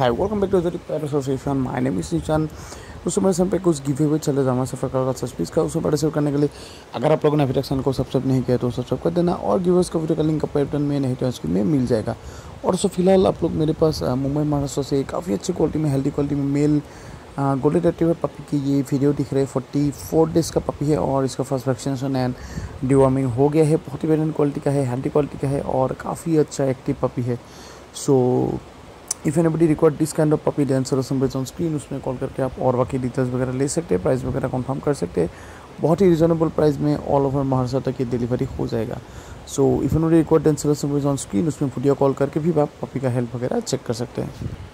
Hi welcome back to the pet association. My name is Nishan. उस समय पे कुछ गिव अवे चले जाना सफ़र का सस्पीस का उसमें पार्टिसिपेट करने के लिए अगर आप लोगों ने अभी तक चैनल को सब्सक्राइब नहीं किया तो सब्सक्राइब कर देना और गिवर्स का वीडियो का लिंक अपने बटन में नहीं तो स्क्रीन में मिल जाएगा। और सो फिलहाल आप लोग मेरे पास मुंबई महाराष्ट्र से काफ़ी अच्छी क्वालिटी में हेल्दी क्वालिटी में मेल गोल्डन रिट्रीवर पपी की ये वीडियो दिख रहे हैं। 44 डेज़ का पपी है और इसका फर्स्ट वैक्सीनेशन एंड डिवॉर्मिंग हो गया है। बहुत ही बेहतरीन क्वालिटी का है, हेल्दी क्वालिटी का है और काफ़ी अच्छा एक्टिव पपी है। So if anybody required this kind of puppy then sir number on screen, उसमें कॉल करके आप और बाकी डिटेल्स वगैरह ले सकते हैं, प्राइस वगैरह कंफर्म कर सकते हैं। बहुत ही रिजनेबल प्राइस में ऑल ओवर महाराष्ट्र तक ये डिलीवरी हो जाएगा। So if anybody required then sir number on screen, उसमें वीडियो कॉल करके भी आप पपी का हेल्प वगैरह चेक कर सकते हैं।